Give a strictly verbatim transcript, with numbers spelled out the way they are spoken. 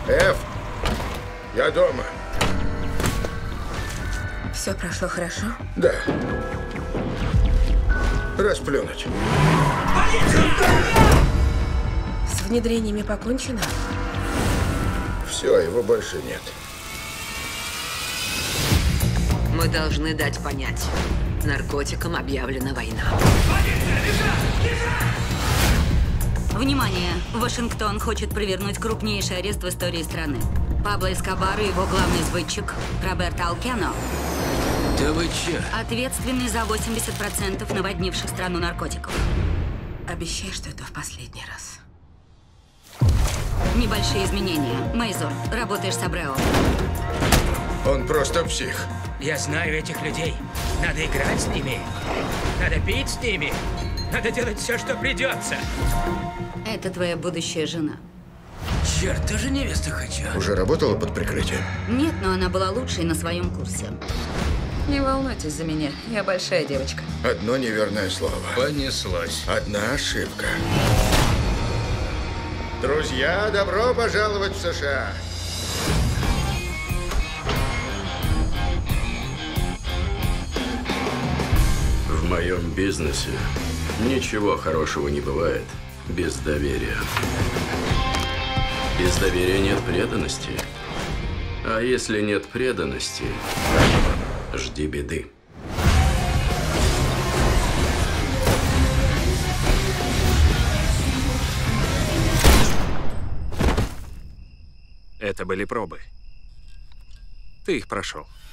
Эф, я дома. Все прошло хорошо? Да. Расплюнуть. С внедрениями покончено? Все, его больше нет. Мы должны дать понять. Наркотикам объявлена война. Внимание! Вашингтон хочет провернуть крупнейший арест в истории страны. Пабло Эскобар и его главный сбытчик Роберто Алкено Да вы че? ответственны за восемьдесят процентов наводнивших страну наркотиков. Обещай, что это в последний раз. Небольшие изменения. Мейзор, работаешь с Абрео. Он просто псих. Я знаю этих людей. Надо играть с ними. Надо пить с ними. Надо делать все, что придется. Это твоя будущая жена. Черт, тоже невесту хочу. Уже работала под прикрытием? Нет, но она была лучшей на своем курсе. Не волнуйтесь за меня, я большая девочка. Одно неверное слово. Понеслось. Одна ошибка. Друзья, добро пожаловать в США. В моем бизнесе ничего хорошего не бывает без доверия. Без доверия нет преданности. А если нет преданности, жди беды. Это были пробы. Ты их прошел.